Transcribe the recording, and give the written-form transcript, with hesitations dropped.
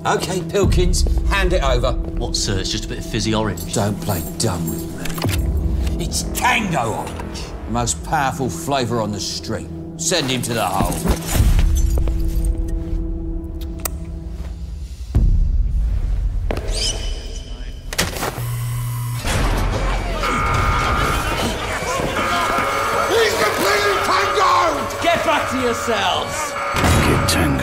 OK, Pilkins, hand it over. What, sir? It's just a bit of fizzy orange. Don't play dumb with me. It's Tango Orange. The most powerful flavour on the street. Send him to the hole. He's completely tangoed! Get back to yourselves! Get tangoed.